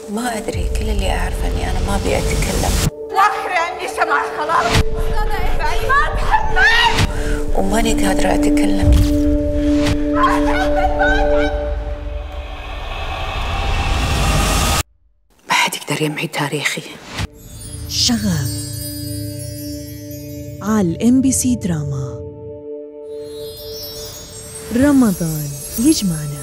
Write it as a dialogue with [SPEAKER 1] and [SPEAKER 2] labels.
[SPEAKER 1] ما أدري، كل اللي أعرفه إني أنا ما أبي أتكلم.
[SPEAKER 2] وآخر عندي سمع خلاص. بعد ما أتحمل
[SPEAKER 1] وماني قادرة أتكلم. ما حد يقدر يمحي تاريخي.
[SPEAKER 3] شغف على MBC دراما. رمضان يجمعنا.